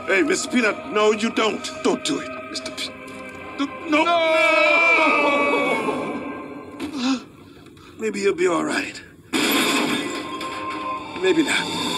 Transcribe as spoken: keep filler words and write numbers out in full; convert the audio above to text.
Hey, Mister Peanut, no, you don't. Don't do it, Mister Peanut. No. no. Maybe he'll be all right. Maybe not.